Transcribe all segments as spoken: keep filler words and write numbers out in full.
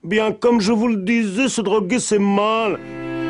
Bien, comme je vous le disais, se droguer, c'est mal.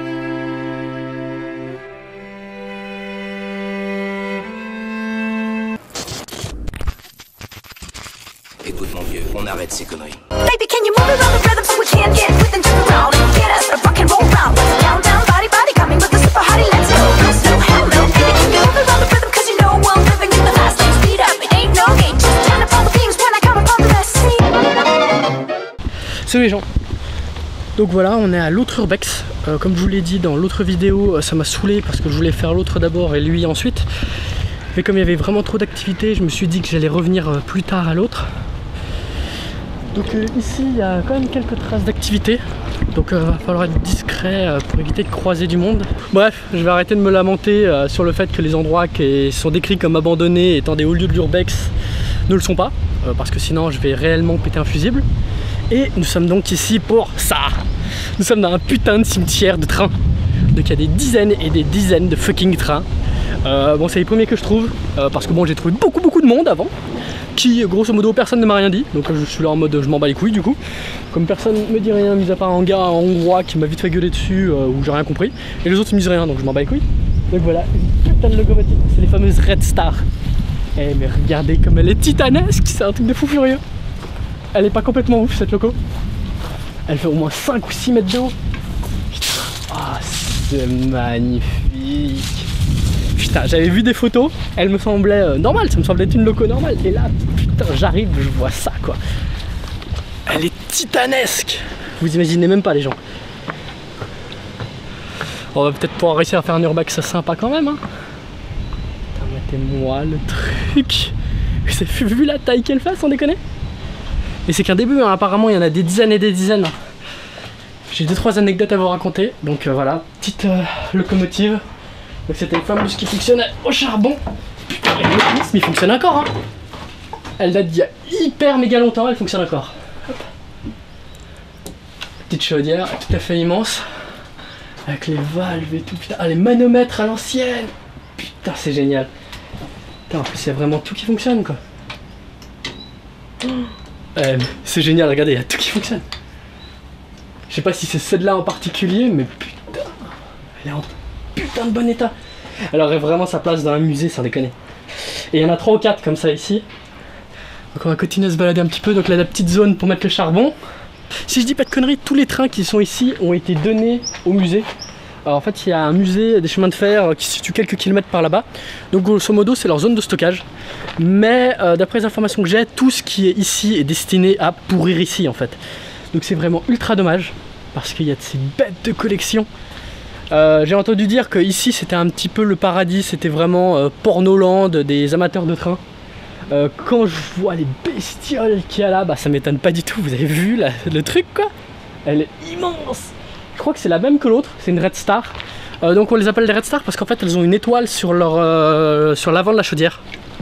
Écoute mon vieux, on arrête ces conneries. Baby, can you move around the rhythm so we can get with and jump around and get us a rock and roll round. Down, down, body, body, coming with the super hottie, let's go. Let's go, hell no. Baby, can you move around the rhythm cause you know we're living in the fast lane. Speed up, it ain't no game. Just turn up all the beams when I come upon the best scene. Salut les gens. Donc voilà, on est à l'autre Urbex. Euh, comme je vous l'ai dit dans l'autre vidéo, ça m'a saoulé parce que je voulais faire l'autre d'abord et lui ensuite. Mais comme il y avait vraiment trop d'activités, je me suis dit que j'allais revenir plus tard à l'autre. Donc euh, ici, il y a quand même quelques traces d'activité. Donc il euh, va falloir être discret euh, pour éviter de croiser du monde. Bref, je vais arrêter de me lamenter euh, sur le fait que les endroits qui sont décrits comme abandonnés étant des hauts lieux de l'Urbex ne le sont pas. Euh, parce que sinon, je vais réellement péter un fusible. Et nous sommes donc ici pour ça. Nous sommes dans un putain de cimetière de trains. Donc il y a des dizaines et des dizaines de fucking trains. Euh, bon, c'est les premiers que je trouve. Euh, parce que bon, j'ai trouvé beaucoup beaucoup de monde avant. Qui, grosso modo, personne ne m'a rien dit. Donc je suis là en mode je m'en bats les couilles du coup. Comme personne ne me dit rien, mis à part un gars hongrois qui m'a vite fait gueuler dessus, euh, où j'ai rien compris. Et les autres me disent rien, donc je m'en bats les couilles. Donc voilà, une putain de locomotive. C'est les fameuses Red Star. Eh mais regardez comme elle est titanesque, c'est un truc de fou furieux. Elle est pas complètement ouf cette loco. Elle fait au moins cinq ou six mètres de haut. Putain, oh, c'est magnifique. Putain, j'avais vu des photos, elle me semblait euh, normale, ça me semblait être une loco normale. Et là, putain, j'arrive, je vois ça quoi. Elle est titanesque. Vous imaginez même pas les gens. On va peut-être pouvoir réussir à faire un urbex sympa quand même. Hein. Putain, mettez-moi le truc. Vous avez vu la taille qu'elle fait sans déconner? Et c'est qu'un début, hein. Apparemment il y en a des dizaines et des dizaines. J'ai deux trois anecdotes à vous raconter. Donc euh, voilà, petite euh, locomotive. Donc c'était une fameuse qui fonctionnait au charbon. Putain, le mécanisme il fonctionne encore. Hein. Elle date d'il y a hyper méga longtemps, elle fonctionne encore. Hop. Petite chaudière tout à fait immense. Avec les valves et tout. Putain, ah, les manomètres à l'ancienne. Putain, c'est génial. Putain, en plus il y a vraiment tout qui fonctionne quoi. Oh. Euh, c'est génial, regardez, il y a tout qui fonctionne. Je sais pas si c'est celle-là en particulier, mais putain, elle est en putain de bon état. Elle aurait vraiment sa place dans un musée, sans déconner. Et il y en a trois ou quatre comme ça ici. Donc on va continuer à se balader un petit peu. Donc là, la petite zone pour mettre le charbon. Si je dis pas de conneries, tous les trains qui sont ici ont été donnés au musée. Alors en fait, il y a un musée des chemins de fer qui se situe quelques kilomètres par là-bas. Donc grosso modo, c'est leur zone de stockage. Mais euh, d'après les informations que j'ai, tout ce qui est ici est destiné à pourrir ici en fait. Donc c'est vraiment ultra dommage parce qu'il y a de ces bêtes de collection. Euh, j'ai entendu dire que ici c'était un petit peu le paradis, c'était vraiment euh, pornoland des amateurs de train. Euh, quand je vois les bestioles qu'il y a là, bah ça m'étonne pas du tout. Vous avez vu la, le truc quoi? Elle est immense. Je crois que c'est la même que l'autre, c'est une Red Star. Euh, donc on les appelle des Red Star parce qu'en fait elles ont une étoile sur leur euh, sur l'avant de la chaudière.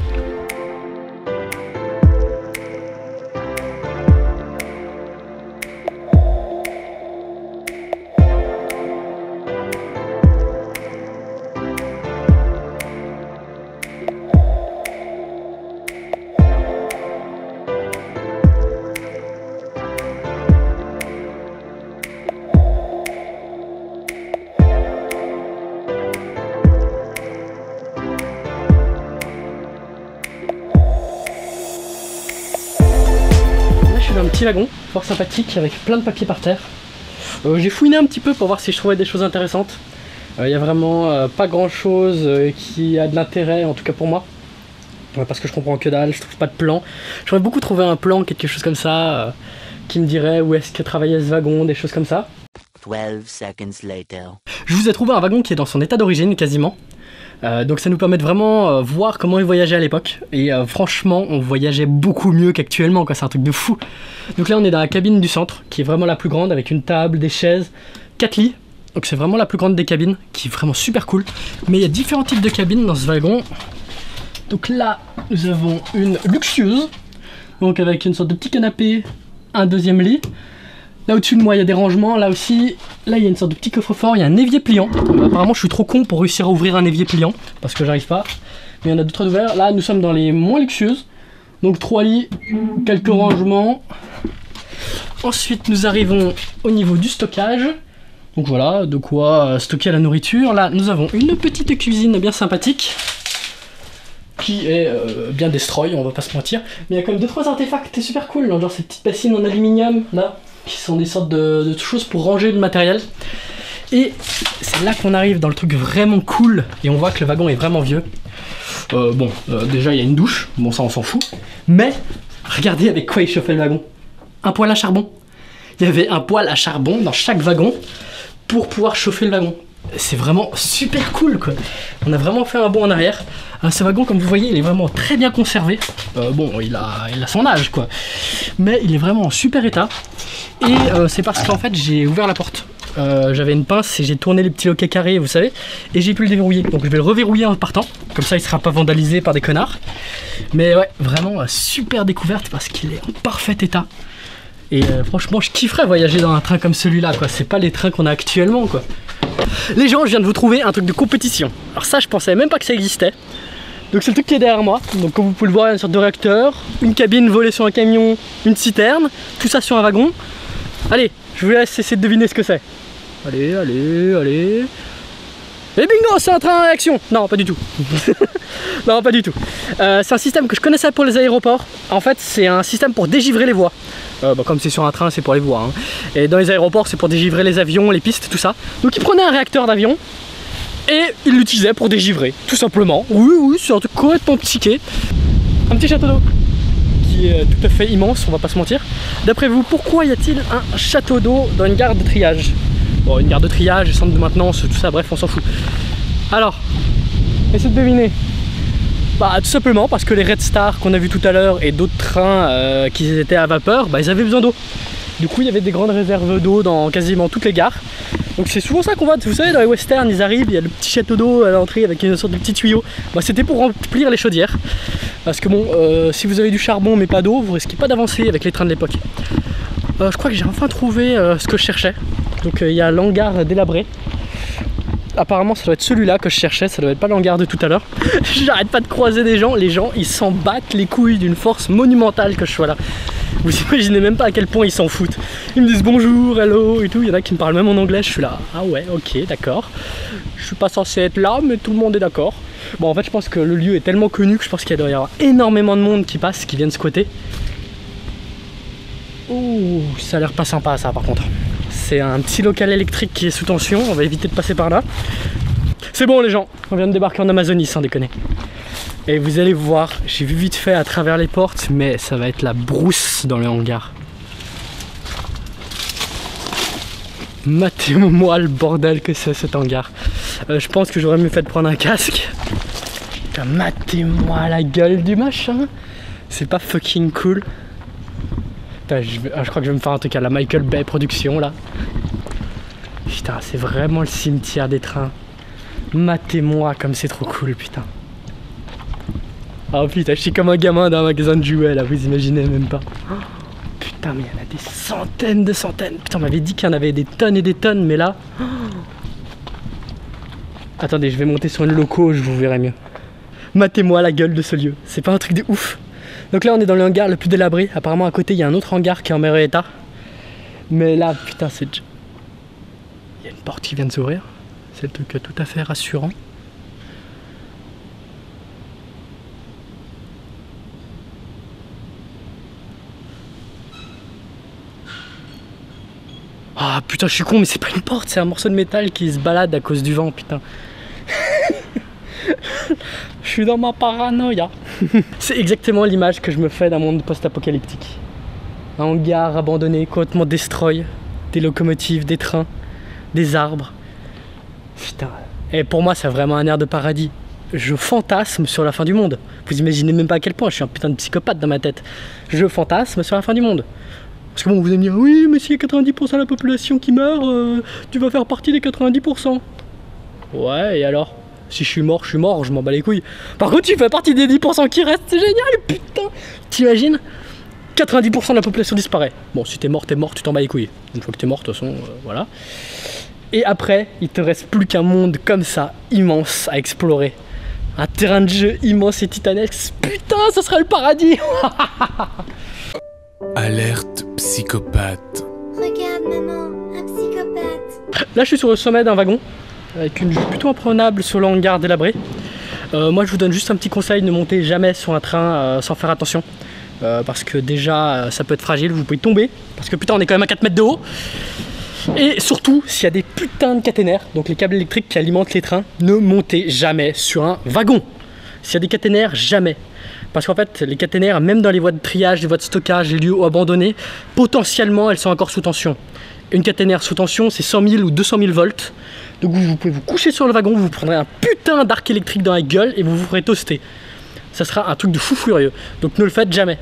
Un petit wagon fort sympathique avec plein de papiers par terre. Euh, j'ai fouiné un petit peu pour voir si je trouvais des choses intéressantes. Il euh, n'y a vraiment euh, pas grand chose euh, qui a de l'intérêt, en tout cas pour moi. Ouais, parce que je comprends que dalle, je trouve pas de plan. J'aurais beaucoup trouvé un plan, quelque chose comme ça, euh, qui me dirait où est-ce que travaillait ce wagon, des choses comme ça. twelve seconds later. Je vous ai trouvé un wagon qui est dans son état d'origine quasiment. Euh, donc ça nous permet de vraiment euh, voir comment ils voyageaient à l'époque. Et euh, franchement, on voyageait beaucoup mieux qu'actuellement, quoi. C'est un truc de fou. Donc là, on est dans la cabine du centre, qui est vraiment la plus grande, avec une table, des chaises, quatre lits. Donc c'est vraiment la plus grande des cabines, qui est vraiment super cool. Mais il y a différents types de cabines dans ce wagon. Donc là, nous avons une luxueuse, donc avec une sorte de petit canapé, un deuxième lit. Là au-dessus de moi il y a des rangements, là aussi, là il y a une sorte de petit coffre-fort, il y a un évier pliant. Euh, apparemment je suis trop con pour réussir à ouvrir un évier pliant, parce que j'arrive pas. Mais il y en a d'autres ouverts. Là nous sommes dans les moins luxueuses. Donc trois lits, quelques rangements. Ensuite, nous arrivons au niveau du stockage. Donc voilà, de quoi stocker la nourriture. Là, nous avons une petite cuisine bien sympathique qui est euh, bien destroy, on va pas se mentir. Mais il y a quand même deux trois artefacts super cool, genre ces petites bassines en aluminium là, qui sont des sortes de, de choses pour ranger le matériel. Et c'est là qu'on arrive dans le truc vraiment cool et on voit que le wagon est vraiment vieux. Euh, bon, euh, déjà il y a une douche, bon ça on s'en fout. Mais regardez avec quoi il chauffait le wagon. Un poêle à charbon. Il y avait un poêle à charbon dans chaque wagon pour pouvoir chauffer le wagon. C'est vraiment super cool quoi. On a vraiment fait un bond en arrière. Euh, ce wagon, comme vous voyez, il est vraiment très bien conservé. Euh, bon, il a, il a son âge quoi. Mais il est vraiment en super état. Et euh, c'est parce qu'en fait j'ai ouvert la porte. Euh, J'avais une pince et j'ai tourné les petits loquets carrés, vous savez. Et j'ai pu le déverrouiller. Donc je vais le reverrouiller en partant. Comme ça il sera pas vandalisé par des connards. Mais ouais, vraiment euh, super découverte parce qu'il est en parfait état. Et euh, franchement je kifferais voyager dans un train comme celui-là quoi. C'est pas les trains qu'on a actuellement quoi. Les gens, je viens de vous trouver un truc de compétition. Alors ça je pensais même pas que ça existait. Donc c'est le truc qui est derrière moi. Donc comme vous pouvez le voir, il y a une sorte de réacteur, une cabine volée sur un camion, une citerne, tout ça sur un wagon. Allez, je vous laisse essayer de deviner ce que c'est. Allez, allez, allez. Et bingo, c'est un train à réaction. Non, pas du tout. Non, pas du tout. Euh, c'est un système que je connaissais pour les aéroports. En fait, c'est un système pour dégivrer les voies. Euh, bah, comme c'est sur un train, c'est pour les voies. Hein. Et dans les aéroports, c'est pour dégivrer les avions, les pistes, tout ça. Donc, il prenait un réacteur d'avion et il l'utilisait pour dégivrer, tout simplement. Oui, oui, c'est un truc complètement psyché. Un petit château d'eau qui est tout à fait immense, on va pas se mentir. D'après vous, pourquoi y a-t-il un château d'eau dans une gare de triage? Bon, une gare de triage, centre de maintenance, tout ça, bref, on s'en fout. Alors, essayez de deviner. Bah, tout simplement parce que les Red Star qu'on a vu tout à l'heure et d'autres trains euh, qui étaient à vapeur, bah, ils avaient besoin d'eau. Du coup, il y avait des grandes réserves d'eau dans quasiment toutes les gares. Donc c'est souvent ça qu'on voit, vous savez, dans les westerns, ils arrivent, il y a le petit château d'eau à l'entrée avec une sorte de petit tuyau. Bah, c'était pour remplir les chaudières. Parce que bon, euh, si vous avez du charbon mais pas d'eau, vous risquez pas d'avancer avec les trains de l'époque. Euh, je crois que j'ai enfin trouvé euh, ce que je cherchais. Donc il euh, y a l'hangar délabré. Apparemment ça doit être celui-là que je cherchais, ça doit être pas l'hangar de tout à l'heure. J'arrête pas de croiser des gens, les gens ils s'en battent les couilles d'une force monumentale que je sois là. Vous imaginez même pas à quel point ils s'en foutent. Ils me disent bonjour, hello et tout, il y en a qui me parlent même en anglais, je suis là, ah ouais, ok, d'accord. Je suis pas censé être là, mais tout le monde est d'accord. Bon en fait je pense que le lieu est tellement connu que je pense qu'il doit y avoir énormément de monde qui passe, qui viennent squatter. Ouh, ça a l'air pas sympa ça par contre. C'est un petit local électrique qui est sous tension, on va éviter de passer par là. C'est bon les gens, on vient de débarquer en Amazonie sans déconner. Et vous allez voir, j'ai vu vite fait à travers les portes, mais ça va être la brousse dans le hangar. Matez-moi le bordel que c'est cet hangar. Euh, je pense que j'aurais mieux fait de prendre un casque. Putain, matez-moi la gueule du machin. C'est pas fucking cool. Putain, je, vais, ah, je crois que je vais me faire un truc à la Michael Bay Production là. Putain, c'est vraiment le cimetière des trains. Matez-moi comme c'est trop cool, putain. Oh putain, je suis comme un gamin d'un magasin de jouets là, vous imaginez même pas. Oh, putain, mais il y en a des centaines de centaines. Putain, on m'avait dit qu'il y en avait des tonnes et des tonnes, mais là... Oh. Attendez, je vais monter sur une loco, je vous verrai mieux. Matez-moi la gueule de ce lieu, c'est pas un truc de ouf. Donc là, on est dans le hangar le plus délabré. Apparemment, à côté, il y a un autre hangar qui est en meilleur état. Mais là, putain, c'est... Il y a une porte qui vient de s'ouvrir. C'est le truc tout à fait rassurant. Ah putain, je suis con, mais c'est pas une porte, c'est un morceau de métal qui se balade à cause du vent, putain. Je suis dans ma paranoïa. C'est exactement l'image que je me fais d'un monde post-apocalyptique. Un hangar abandonné, complètement destroy. Des locomotives, des trains, des arbres. Putain. Et pour moi, c'est vraiment un air de paradis. Je fantasme sur la fin du monde. Vous imaginez même pas à quel point, je suis un putain de psychopathe dans ma tête. Je fantasme sur la fin du monde. Parce que bon, vous allez me dire, oui, mais s'il y a quatre-vingt-dix pour cent de la population qui meurt, euh, tu vas faire partie des quatre-vingt-dix pour cent. Ouais, et alors? Si je suis mort, je suis mort, je m'en bats les couilles. Par contre, tu fais partie des dix pour cent qui restent, c'est génial, putain. T'imagines? quatre-vingt-dix pour cent de la population disparaît. Bon, si t'es mort, t'es mort, tu t'en bats les couilles. Une fois que t'es mort, de toute façon, euh, voilà. Et après, il te reste plus qu'un monde comme ça, immense, à explorer. Un terrain de jeu immense et titanesque. Putain, ça serait le paradis. Alerte psychopathe. Regarde maman, un psychopathe. Là je suis sur le sommet d'un wagon avec une vue plutôt imprenable sur le hangar délabré. Euh, moi je vous donne juste un petit conseil, ne montez jamais sur un train euh, sans faire attention. Euh, parce que déjà euh, ça peut être fragile, vous pouvez tomber. Parce que putain on est quand même à quatre mètres de haut. Et surtout s'il y a des putains de caténaires, donc les câbles électriques qui alimentent les trains, ne montez jamais sur un wagon. S'il y a des caténaires, jamais. Parce qu'en fait les caténaires, même dans les voies de triage, les voies de stockage, les lieux abandonnés, potentiellement elles sont encore sous tension. Une caténaire sous tension c'est cent mille ou deux cent mille volts. Donc vous, vous pouvez vous coucher sur le wagon, vous prendrez un putain d'arc électrique dans la gueule et vous vous ferez toaster. Ça sera un truc de fou furieux. Donc ne le faites jamais.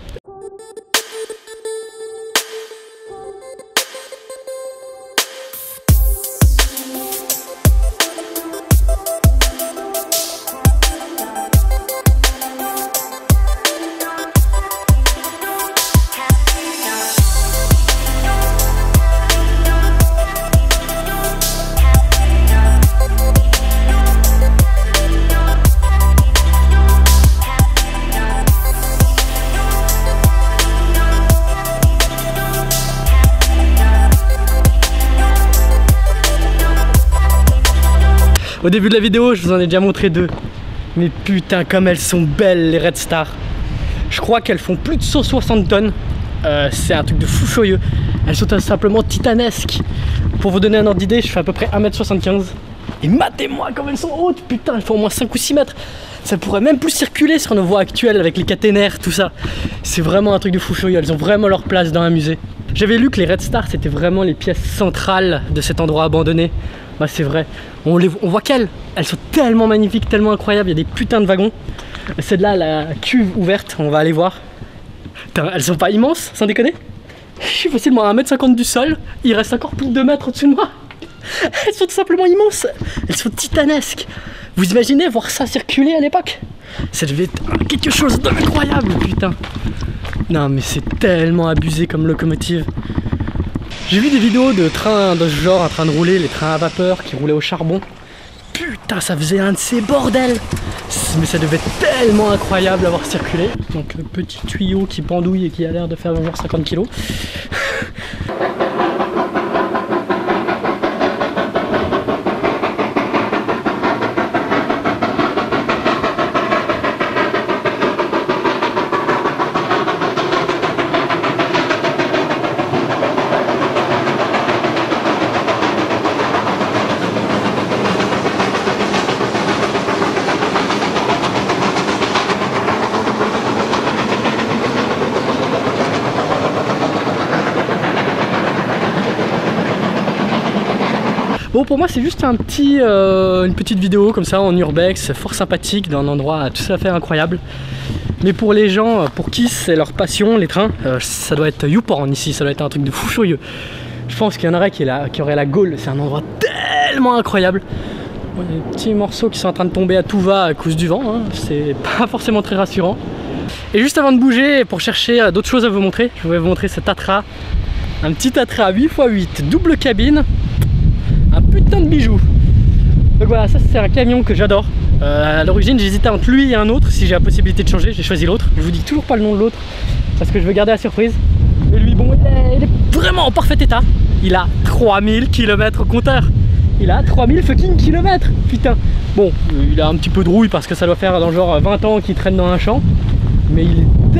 Au début de la vidéo, je vous en ai déjà montré deux. Mais putain, comme elles sont belles, les Red Star. Je crois qu'elles font plus de cent soixante tonnes. Euh, c'est un truc de fou furieux. Elles sont simplement titanesques. Pour vous donner un ordre d'idée, je fais à peu près un mètre soixante-quinze. Et matez-moi comme elles sont hautes. Putain, elles font au moins cinq ou six mètres. Ça pourrait même plus circuler sur nos voies actuelles avec les caténaires, tout ça. C'est vraiment un truc de fou furieux. Elles ont vraiment leur place dans un musée. J'avais lu que les Red Star, c'était vraiment les pièces centrales de cet endroit abandonné. Bah, c'est vrai, on, les, on voit qu'elles, elles sont tellement magnifiques, tellement incroyables, il y a des putains de wagons. Celle-là, la cuve ouverte, on va aller voir. Putain, elles sont pas immenses, sans déconner. Je suis facilement à un mètre cinquante du sol, il reste encore plus de deux mètres au-dessus de moi. Elles sont tout simplement immenses, elles sont titanesques. Vous imaginez voir ça circuler à l'époque? Ça devait être quelque chose d'incroyable, putain. Non mais c'est tellement abusé comme locomotive. J'ai vu des vidéos de trains de ce genre en train de rouler, les trains à vapeur qui roulaient au charbon. Putain, ça faisait un de ces bordels. Mais ça devait être tellement incroyable à voir circuler. Donc le petit tuyau qui pendouille et qui a l'air de faire genre cinquante kilos. Bon, pour moi c'est juste un petit, euh, une petite vidéo comme ça en urbex, fort sympathique, dans un endroit tout à fait incroyable. Mais pour les gens pour qui c'est leur passion, les trains, euh, ça doit être YouPorn ici, ça doit être un truc de fou furieux. Je pense qu'il y en aurait qui, là, qui aurait la Gaule, c'est un endroit tellement incroyable. Bon, il y a des petits morceaux qui sont en train de tomber à tout va à cause du vent, hein. C'est pas forcément très rassurant. Et juste avant de bouger, pour chercher d'autres choses à vous montrer, je vais vous montrer cet Tatra. Un petit Tatra huit par huit, double cabine. Un putain de bijou. Donc voilà, ça c'est un camion que j'adore. Euh, à l'origine j'hésitais entre lui et un autre. Si j'ai la possibilité de changer, j'ai choisi l'autre. Je vous dis toujours pas le nom de l'autre parce que je veux garder la surprise. Mais lui, bon, il est, il est vraiment en parfait état. Il a trois mille kilomètres au compteur. Il a trois mille fucking kilomètres. Putain. Bon, il a un petit peu de rouille parce que ça doit faire dans le genre vingt ans qu'il traîne dans un champ. Mais il est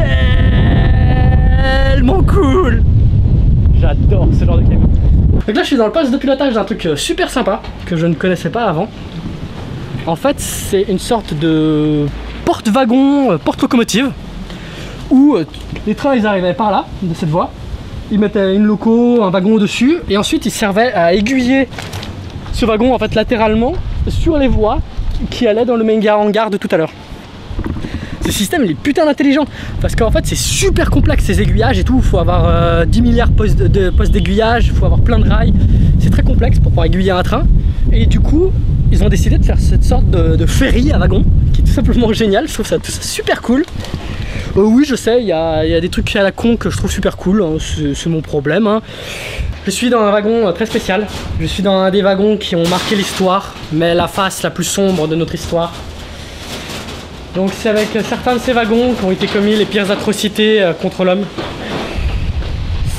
tellement cool. J'adore ce genre de camion. Donc là je suis dans le poste de pilotage d'un truc super sympa que je ne connaissais pas avant. En fait c'est une sorte de porte-wagon, porte-locomotive où les trains ils arrivaient par là, de cette voie. Ils mettaient une loco, un wagon au-dessus et ensuite ils servaient à aiguiller ce wagon en fait latéralement sur les voies qui allaient dans le main hangar de tout à l'heure. Ce système il est putain intelligent parce qu'en fait c'est super complexe ces aiguillages et tout, il faut avoir euh, dix milliards de postes de, postes d'aiguillage, il faut avoir plein de rails, c'est très complexe pour pouvoir aiguiller un train et du coup ils ont décidé de faire cette sorte de, de ferry à wagon qui est tout simplement génial, je trouve ça, tout ça super cool. Euh, oui je sais, il y a, y a des trucs à la con que je trouve super cool, hein, c'est mon problème. Hein. Je suis dans un wagon très spécial, je suis dans un des wagons qui ont marqué l'histoire, mais la face la plus sombre de notre histoire. Donc c'est avec certains de ces wagons qui ont été commis les pires atrocités contre l'homme.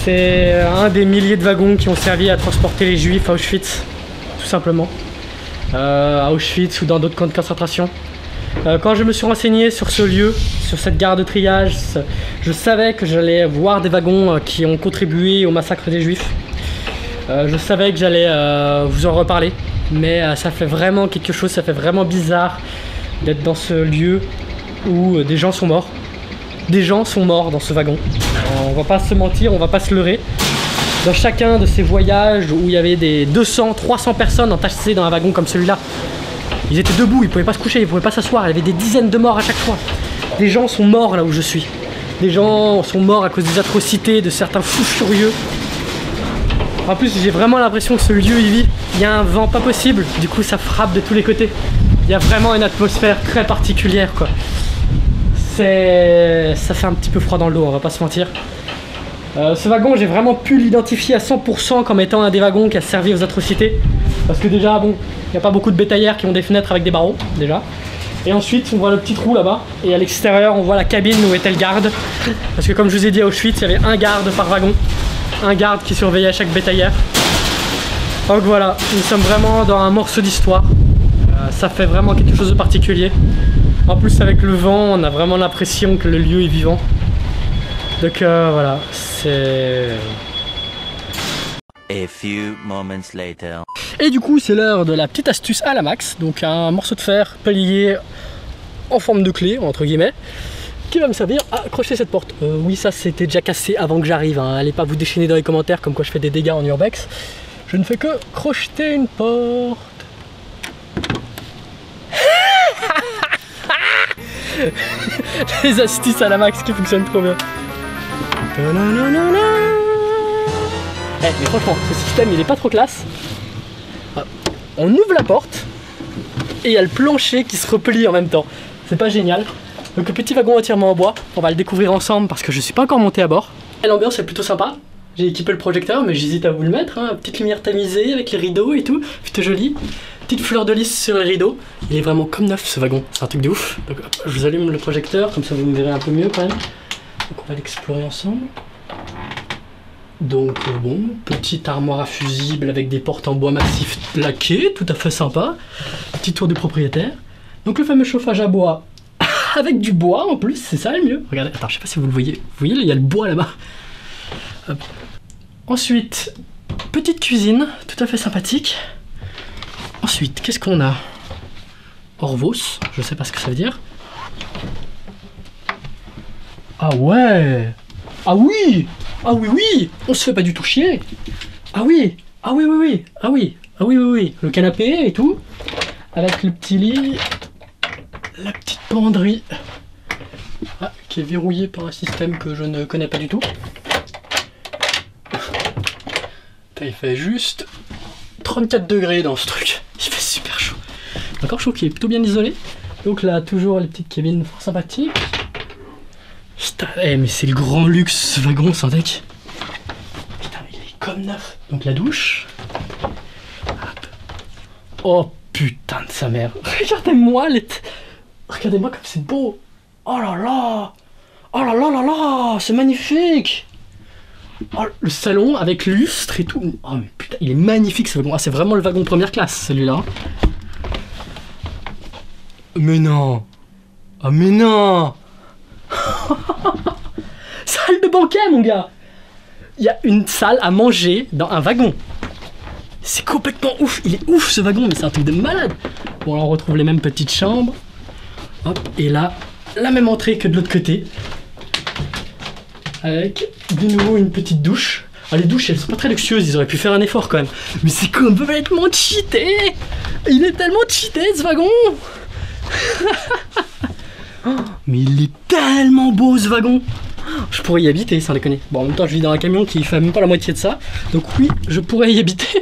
C'est un des milliers de wagons qui ont servi à transporter les juifs à Auschwitz, tout simplement. Euh, à Auschwitz ou dans d'autres camps de concentration. Euh, quand je me suis renseigné sur ce lieu, sur cette gare de triage, je savais que j'allais voir des wagons qui ont contribué au massacre des juifs. Euh, je savais que j'allais euh, vous en reparler, mais euh, ça fait vraiment quelque chose, ça fait vraiment bizarre d'être dans ce lieu où euh, des gens sont morts. Des gens sont morts dans ce wagon. Euh, on va pas se mentir, on va pas se leurrer. Dans chacun de ces voyages où il y avait des deux cents, trois cents personnes entassées dans un wagon comme celui-là, ils étaient debout, ils pouvaient pas se coucher, ils pouvaient pas s'asseoir, il y avait des dizaines de morts à chaque fois. Des gens sont morts là où je suis. Des gens sont morts à cause des atrocités de certains fous furieux. En plus, j'ai vraiment l'impression que ce lieu y vit. Il y a un vent pas possible, du coup ça frappe de tous les côtés. Il y a vraiment une atmosphère très particulière quoi. C'est... ça fait un petit peu froid dans le dos, on va pas se mentir. Euh, ce wagon, j'ai vraiment pu l'identifier à cent pour cent comme étant un des wagons qui a servi aux atrocités. Parce que déjà, bon, il n'y a pas beaucoup de bétaillères qui ont des fenêtres avec des barreaux, déjà. Et ensuite, on voit le petit trou là-bas. Et à l'extérieur, on voit la cabine où était le garde. Parce que comme je vous ai dit à Auschwitz, il y avait un garde par wagon. Un garde qui surveillait chaque bétaillère. Donc voilà, nous sommes vraiment dans un morceau d'histoire. Euh, ça fait vraiment quelque chose de particulier. En plus, avec le vent, on a vraiment l'impression que le lieu est vivant. Donc euh, voilà, c'est... A few moments later. Et du coup, c'est l'heure de la petite astuce à la max. Donc un morceau de fer plié en forme de clé, entre guillemets, qui va me servir à accrocher cette porte. Euh, oui, ça c'était déjà cassé avant que j'arrive. Hein. Allez pas vous déchaîner dans les commentaires comme quoi je fais des dégâts en urbex. Je ne fais que crocheter une porte. Les astuces à la max qui fonctionnent trop bien. Eh, mais franchement, ce système il est pas trop classe. On ouvre la porte et il y a le plancher qui se replie en même temps. C'est pas génial. Donc le petit wagon entièrement en bois, on va le découvrir ensemble parce que je suis pas encore monté à bord. L'ambiance est plutôt sympa. J'ai équipé le projecteur mais j'hésite à vous le mettre. Hein. Petite lumière tamisée avec les rideaux et tout. Plutôt joli. Petite fleur de lys sur les rideaux. Il est vraiment comme neuf ce wagon. C'est un truc de ouf. Donc hop, je vous allume le projecteur comme ça vous me verrez un peu mieux quand même. Donc on va l'explorer ensemble. Donc euh, bon, petite armoire à fusibles avec des portes en bois massif laqué, tout à fait sympa. Petit tour du propriétaire. Donc le fameux chauffage à bois avec du bois en plus, c'est ça le mieux. Regardez, attends, je sais pas si vous le voyez. Vous voyez, il y a le bois là-bas. Hop. Ensuite, petite cuisine, tout à fait sympathique. Ensuite, qu'est-ce qu'on a? Orvos, je sais pas ce que ça veut dire. Ah ouais! Ah oui! Ah oui oui! On se fait pas du tout chier! Ah oui! Ah oui oui oui! Ah oui! Ah oui oui oui! Le canapé et tout. Avec le petit lit. La petite penderie. Ah, qui est verrouillée par un système que je ne connais pas du tout. Il fait juste trente-quatre degrés dans ce truc. Il fait super chaud. Encore chaud qui est plutôt bien isolé. Donc là, toujours les petites cabines fort sympathiques. Putain, eh, mais c'est le grand luxe ce wagon sans deck. Putain, mais il est comme neuf. Donc la douche. Hop. Oh putain de sa mère. Regardez-moi les... Regardez-moi comme c'est beau. Oh là là. Oh là là là là. C'est magnifique. Oh, le salon avec lustre et tout. Oh mais putain, il est magnifique ce wagon. Ah, c'est vraiment le wagon première classe celui-là. Mais non. Ah mais non. Salle de banquet mon gars. Il y a une salle à manger dans un wagon. C'est complètement ouf. Il est ouf ce wagon, mais c'est un truc de malade. Bon là on retrouve les mêmes petites chambres. Hop, et là, la même entrée que de l'autre côté. Avec de nouveau une petite douche. Ah, les douches elles sont pas très luxueuses, ils auraient pu faire un effort quand même. Mais c'est complètement cheaté. Il est tellement cheaté ce wagon. Mais il est tellement beau ce wagon. Je pourrais y habiter sans déconner. Bon, en même temps je vis dans un camion qui fait même pas la moitié de ça. Donc oui, je pourrais y habiter.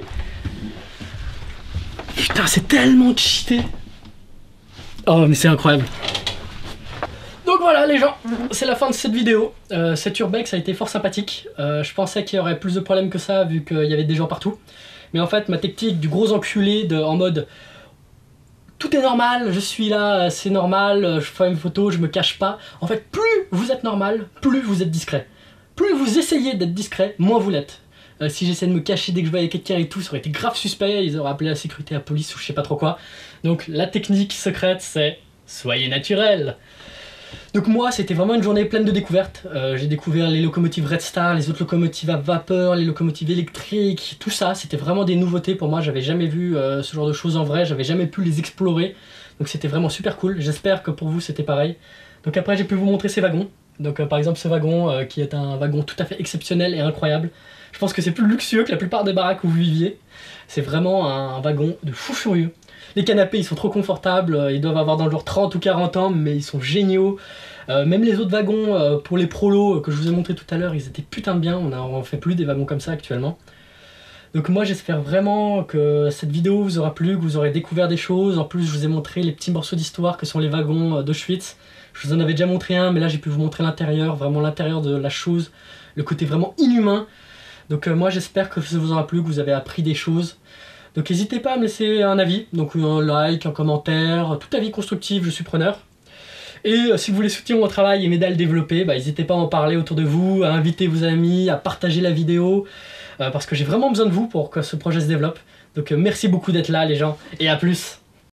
Putain, c'est tellement cheaté. Oh mais c'est incroyable. Donc voilà les gens, c'est la fin de cette vidéo. Euh, cet urbex a été fort sympathique. Euh, je pensais qu'il y aurait plus de problèmes que ça vu qu'il y avait des gens partout. Mais en fait ma technique du gros enculé de, en mode tout est normal, je suis là, c'est normal, je fais une photo, je me cache pas. En fait plus vous êtes normal, plus vous êtes discret. Plus plus vous essayez d'être discret, moins vous l'êtes. Euh, si j'essaie de me cacher dès que je voyais quelqu'un et tout, ça aurait été grave suspect, ils auraient appelé la sécurité, la police ou je sais pas trop quoi. Donc la technique secrète c'est soyez naturel. Donc moi c'était vraiment une journée pleine de découvertes. Euh, j'ai découvert les locomotives Red Star, les autres locomotives à vapeur, les locomotives électriques, tout ça, c'était vraiment des nouveautés pour moi, j'avais jamais vu euh, ce genre de choses en vrai, j'avais jamais pu les explorer. Donc c'était vraiment super cool, j'espère que pour vous c'était pareil. Donc après j'ai pu vous montrer ces wagons. Donc euh, par exemple ce wagon euh, qui est un wagon tout à fait exceptionnel et incroyable. Je pense que c'est plus luxueux que la plupart des baraques où vous viviez. C'est vraiment un, un wagon de fou furieux. Les canapés ils sont trop confortables, ils doivent avoir dans le genre trente ou quarante ans mais ils sont géniaux. Euh, même les autres wagons euh, pour les prolos euh, que je vous ai montré tout à l'heure, ils étaient putain de bien, on n'en fait plus des wagons comme ça actuellement. Donc moi j'espère vraiment que cette vidéo vous aura plu, que vous aurez découvert des choses. En plus je vous ai montré les petits morceaux d'histoire que sont les wagons euh, d'Auschwitz. Je vous en avais déjà montré un mais là j'ai pu vous montrer l'intérieur, vraiment l'intérieur de la chose, le côté vraiment inhumain. Donc euh, moi j'espère que ça vous aura plu, que vous avez appris des choses. Donc n'hésitez pas à me laisser un avis, donc un like, un commentaire, tout avis constructif, je suis preneur. Et euh, si vous voulez soutenir mon travail et m'aider à le développer, bah, n'hésitez pas à en parler autour de vous, à inviter vos amis, à partager la vidéo, euh, parce que j'ai vraiment besoin de vous pour que ce projet se développe. Donc euh, merci beaucoup d'être là les gens, et à plus.